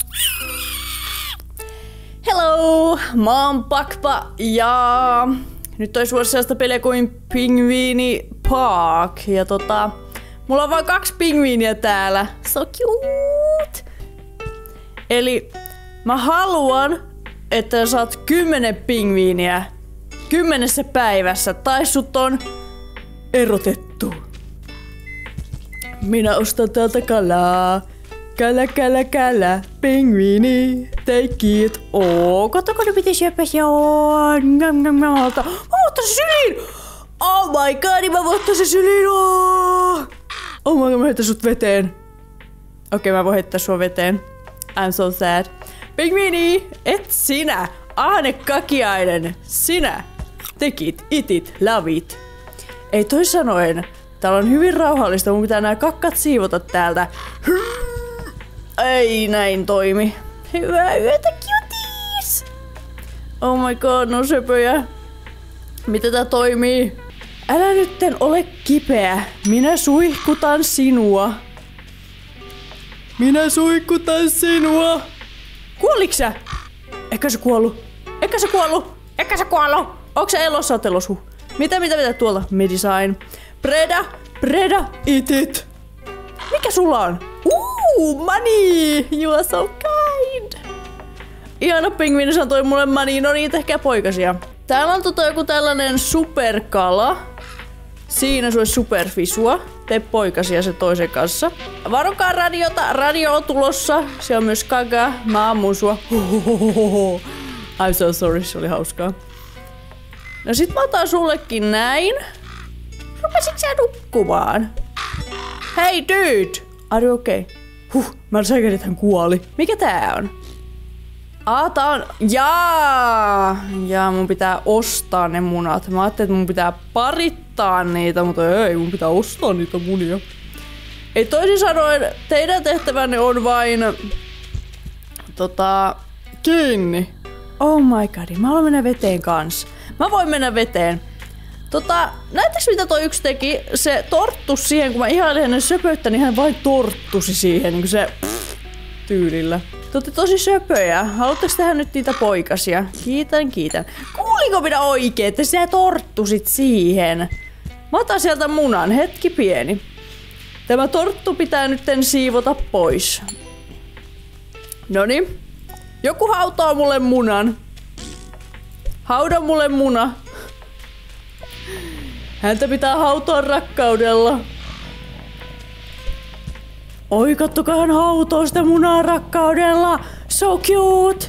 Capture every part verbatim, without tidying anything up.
Hello! Mä oon Pakpa ja nyt olisi vuosi sellaista peliä kuin Pingviini Park. Ja tota, mulla on vaan kaksi pingviiniä täällä. So cute! Eli mä haluan, että sä saat kymmenen pingviiniä kymmenessä päivässä tai sut on erotettu. Minä ostan täältä kalaa. Kala, kala, kala, pingviini, take it. Oo, kattoko ne miten syöpäisiä on. Mä otan se syliin. Oh my god, mä voin ottaa se syliin. Oh, oh my god, mä heittän sut veteen. Okei, okay, mä voin heittää sua veteen. I'm so sad. Pingviini, et sinä. Ahne Kakiainen, sinä. Take it, eat it, love it. Ei toisin sanoen, täällä on hyvin rauhallista. Mun pitää nää kakkat siivota täältä. Ei näin toimi. Hyvää yötä, cuties! Oh my god, no söpöjä. Miten tää toimii? Älä nytten ole kipeä. Minä suihkutan sinua. Minä suihkutan sinua. Kuoliks sä? Eikä se kuollu. Eikä se kuollu. Eikä se kuollu. Onks se elossa, oot elossa? Mitä, mitä, mitä tuolta? Medisign. Preda, preda, eat it. Mikä sulla on? Uuu, money! You are so kind! Ihana pingviini sanoi mulle money, no niin, tehkää poikasia. Täällä on tota joku tällainen superkala. Siinä se olisi superfisua. Tee poikasia se toisen kanssa. Varokaa radiota, radio on tulossa. Se on myös kaga, mä ammun sua. Hohohoho. I'm so sorry, se oli hauskaa. No sit mä otan sullekin näin. Rupesit sä nukkumaan? Hei dude! Are you okay? Huh, mä säikäin, että hän kuoli. Mikä tää on? Aa, tää on... Jaa! Jaa, mun pitää ostaa ne munat. Mä ajattelin, että mun pitää parittaa niitä, mutta ei, mun pitää ostaa niitä munia. Ei toisin sanoen, teidän tehtävänne on vain... Tota... Kiinni. Oh my god, mä haluan mennä veteen kanssa. Mä voin mennä veteen. Tota, näettekö mitä toi yksi teki? Se torttusi siihen, kun mä ihailin hänen söpöyttä, niin hän vain torttusi siihen, niin kuin se pff, tyylillä. Te ootte tosi söpöjä. Haluatteko tehdä nyt niitä poikasia? Kiitän, kiitän. Kuuliko minä oikein, että sä torttusit siihen? Mä otan sieltä munan, hetki pieni. Tämä torttu pitää nytten siivota pois. Noniin. Joku hautoo mulle munan. Hauda mulle muna. Häntä pitää hautoa rakkaudella. Oi, kattokaa, hän hautoo sitä munaa rakkaudella. So cute.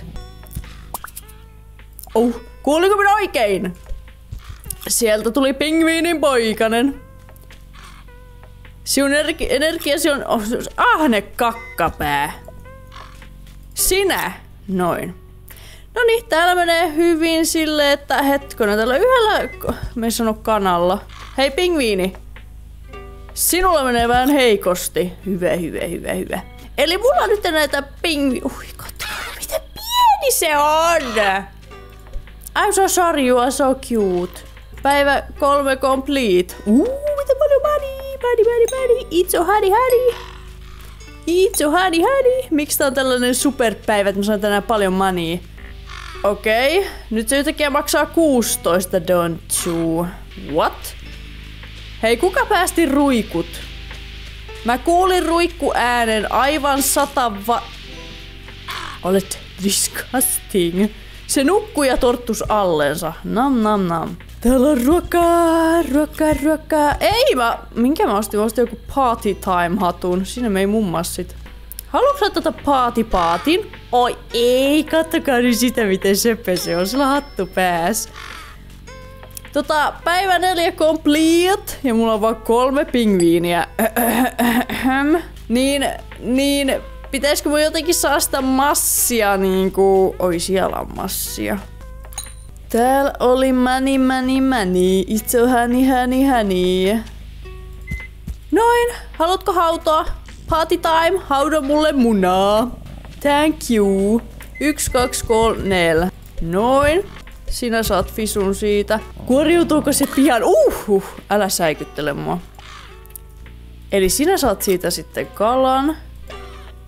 Oh, kuuliko minä oikein? Sieltä tuli pingviinin poikanen. Sinun energi- energiasi on oh, ahne kakkapää. Sinä. Noin. No niin, täällä menee hyvin silleen, että hetkona, täällä yhdellä, me sano kanalla. Hei pingviini. Sinulla menee vähän heikosti. Hyvä, hyvä, hyvä, hyvä. Eli mulla on nyt näitä pingvi... Ui, katsotaan, miten pieni se on. I'm so sorry, you are so cute. Päivä kolme complete. Uuu, miten paljon money, money, money, money. It's so honey, honey. It's so honey, honey. Miksi tää on tällainen superpäivä, että mä saan tänään paljon money? Okei, okay. Nyt se yhtäkkiä maksaa kuusitoista, don't you? What? Hei, kuka päästi ruikut? Mä kuulin ruikku äänen aivan sata va... Olet disgusting. Se nukkui ja torttus allensa. Nam nam nam. Täällä on ruokaa, ruokaa, ruokaa. Ei mä... Minkä mä ostin? Mä ostin joku party time hatun. Siinä mei mummassit. Haluatko sä tätä paati-paatin? Oi ei, kattokaa nyt sitä miten söpö se on. Sulla hattu pääs. Tota, päivä neljä complete. Ja mulla on vaan kolme pingviiniä. Niin, niin... Pitäisikö mun jotenkin saada sitä massia niinku... Oi, siellä on massia. Täällä oli money, money, money. It's so honey, honey, honey. Noin, haluatko hautoa? Party time, hauda mulle munaa. Thank you. Yksi, kaksi, kolme, neljä. Noin. Sinä saat fisun siitä. Kuoriutuuko se pian? Uhuh, älä säikyttele mua. Eli sinä saat siitä sitten kalan.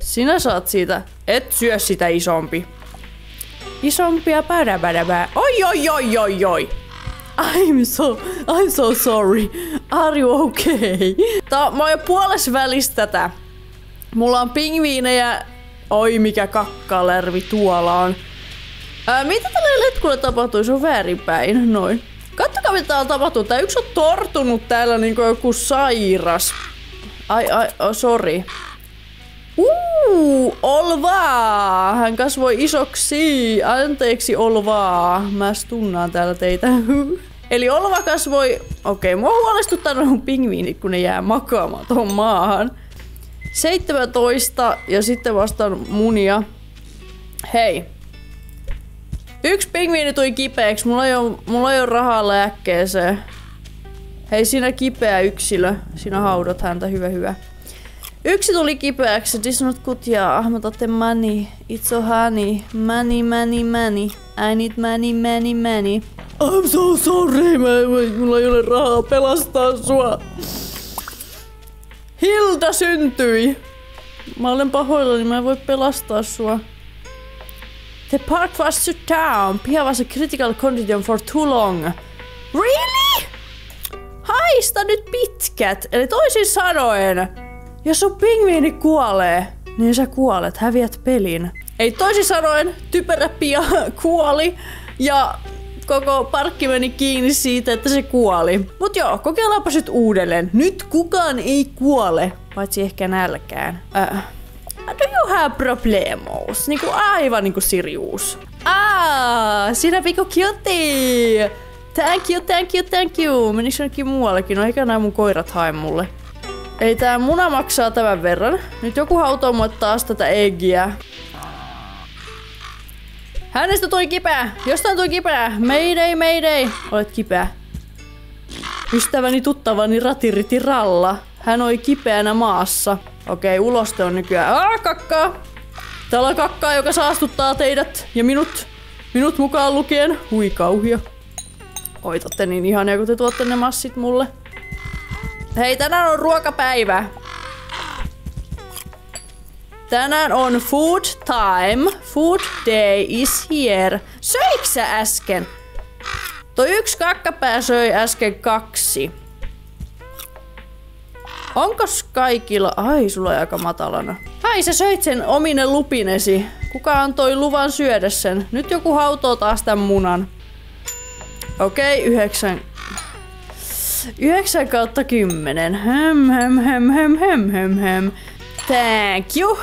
Sinä saat siitä. Et syö sitä isompi. Isompia päräpäräpää. Oi oi oi oi oi. I'm so, I'm so sorry. Are you okay? Tää, mä oon jo puolessa välissä tätä. Mulla on pingviinejä. Oi mikä kakkalervi tuolla on. Ää, mitä tälle letkulle tapahtui? Se on väärinpäin. Noin. Kattokaa mitä täällä tapahtuu. Tää yksi on tortunut täällä niinku joku sairas. Ai ai, oh, sori. Uuu, Olvaa! Hän kasvoi isoksi. Anteeksi Olvaa. Mä stunnaan täällä teitä. Eli Olva kasvoi... Okei, mua huolestuttaa noin pingviinit, kun ne jää makaamaan tuohon maahan. seitsemäntoista ja sitten vastaan munia. Hei. Yksi pingviini tuli kipeäksi. Mulla ei ole, mulla ei ole rahaa lääkkeeseen. Hei, sinä kipeä yksilö. Sinä haudat häntä. Hyvä, hyvä. Yksi tuli kipeäksi. This not good, yeah. Mä otan money. It's so honey. Money, money, money. I need money, money, money. I'm so sorry. Mä, mä, mulla ei ole rahaa pelastaa sua. Hilda syntyi. Mä olen pahoillani. Mä en voi pelastaa sua. The park was shut down. Pia was a critical condition for too long. Really? Haista nyt pitkät. Eli toisin sanoen, jos sun pingviini kuolee, niin sä kuolet, häviät pelin. Ei toisin sanoen, typerä Pia kuoli ja koko parkki meni kiinni siitä, että se kuoli. Mut joo, kokeillaanpa nyt uudelleen. Nyt kukaan ei kuole, paitsi ehkä nälkään. Äh. Do you have problemos? Niinku aivan niinku Sirius. Ah, sinä pikku cutie! Thank you, thank you, thank you. Menikö jonnekin muuallekin? No eikä nää mun koirat hae mulle. Eli tää muna maksaa tämän verran. Nyt joku hautoo mua taas tätä eggiä. Hänestä tuli kipeä! Jostain tuli kipeä! Mayday, mayday! Olet kipeä. Ystäväni tuttavani ratiriti Ralla. Hän oli kipeänä maassa. Okei, uloste on nykyään. Ah, kakkaa! Täällä on kakkaa, joka saastuttaa teidät. Ja minut. Minut mukaan lukien. Hui kauhio. Oi, totte niin ihania, kun te tuotte ne massit mulle. Hei, tänään on ruokapäivä. Tänään on food time. Food day is here. Söikö sä äsken? Toi yksi kakkapää söi äsken kaksi. Onkos kaikilla... Ai, sulla on aika matalana. Ai, sä söit sen omine lupinesi. Kuka antoi luvan syödä sen? Nyt joku hautoo taas tän munan. Okei, okay, yhdeksän... Yhdeksän kautta kymmenen. Hem, hem, hem, hem, hem, hem, hem. Thank you.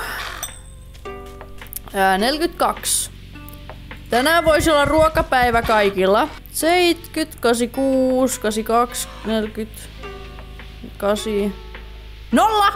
Ää, neljäkymmentäkaksi. Tänään voisi olla ruokapäivä kaikilla. seitsemänkymmentä, kahdeksankymmentäkuusi, kahdeksankymmentäkaksi, neljäkymmentä, kahdeksan. Nolla!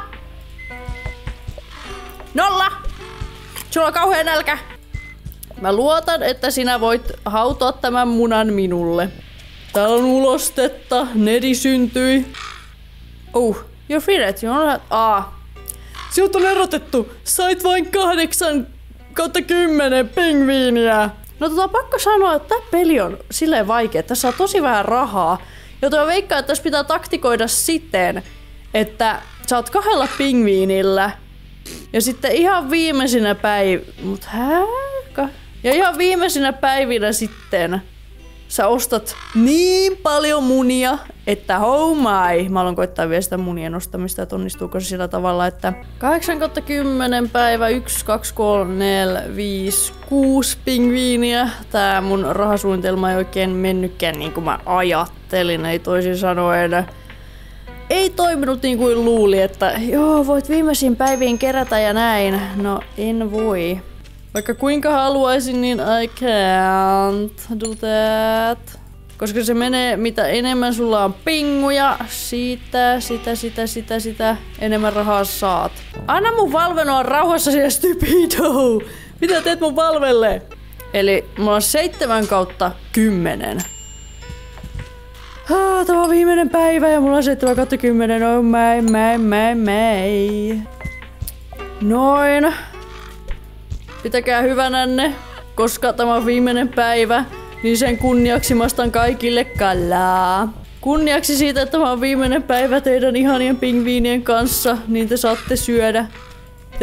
Nolla! Sulla on kauhea nälkä. Mä luotan, että sinä voit hautoa tämän munan minulle. Täällä on ulostetta. Nedi syntyi. Oh, you're free. You're ah. Sinut on erotettu. Sait vain kahdeksan kautta kymmenen pingviiniä. No tota pakko sanoa, että tää peli on silleen vaikea. Tässä on tosi vähän rahaa. Joten mä veikkaan, että tässä pitää taktikoida siten, että sä oot kahdella pingviinillä. Ja sitten ihan viimeisinä päivinä... Mut hää? Ja ihan viimeisinä päivinä sitten sä ostat niin paljon munia, että oh my. Mä aloin koittaa vielä sitä munien ostamista, että onnistuuko se sillä tavalla, että kahdeksan kautta kymmenen päivä, yksi, kaksi, kolme, neljä, viisi, kuusi pingviiniä. Tää mun rahasuunnitelma ei oikein mennytkään niin kuin mä ajattelin, ei toisin sanoen. Ei toiminut niin kuin luuli, että joo, voit viimeisiin päiviin kerätä ja näin. No, en voi. Vaikka kuinka haluaisin, niin I can't do that. Koska se menee, mitä enemmän sulla on pinguja, siitä, sitä, sitä, sitä, sitä, enemmän rahaa saat. Anna mun valvenoa rauhassa siellä stupido! Mitä teet mun valvelle? Eli mulla on seitsemän kautta kymmenen. Ah, tämä on viimeinen päivä ja mulla on seitsemän kautta kymmenen. Oh my, my, my, my. Noin. Pitäkää hyvänänne, koska tämä on viimeinen päivä, niin sen kunniaksi mä ostan kaikille kalaa. Kunniaksi siitä, että tämä on viimeinen päivä teidän ihanien pingviinien kanssa, niin te saatte syödä.